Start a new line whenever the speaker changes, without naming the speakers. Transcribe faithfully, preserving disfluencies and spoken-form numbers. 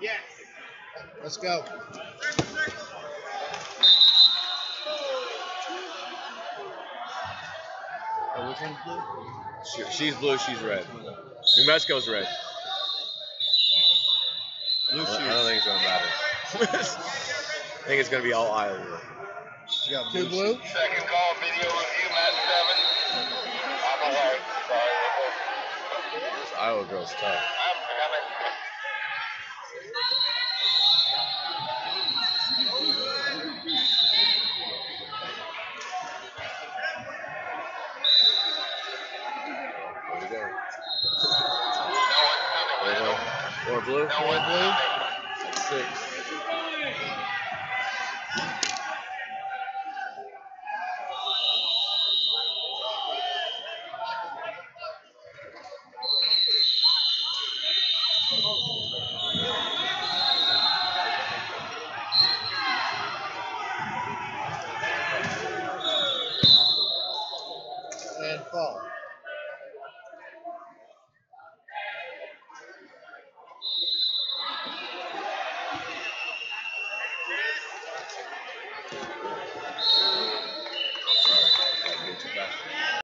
Let's go. Oh, which one's blue?
She, she's blue, she's red. New Mexico's red.
Blue
I
shoes.
don't, I don't think it's gonna matter. I think it's gonna be all Iowa.
You got blue, blue?
Second call, video review, match seven. On the way. Sorry.
This Iowa girl's tough.
I'm coming.
There we go.
No one's coming.
There we go. More blue?
No one's
blue?
coming.
Six.
And fall.
Too fast.